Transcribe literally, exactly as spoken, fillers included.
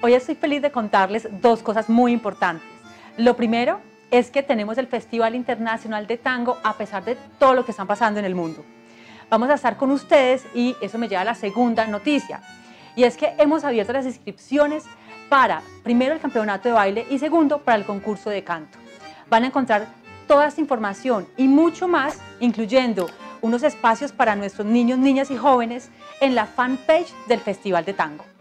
Hoy estoy feliz de contarles dos cosas muy importantes. Lo primero es que tenemos el Festival Internacional de Tango a pesar de todo lo que está pasando en el mundo. Vamos a estar con ustedes y eso me lleva a la segunda noticia. Y es que hemos abierto las inscripciones para, primero, el campeonato de baile y segundo, para el concurso de canto. Van a encontrar toda esta información y mucho más, incluyendo unos espacios para nuestros niños, niñas y jóvenes en la fanpage del Festival de Tango.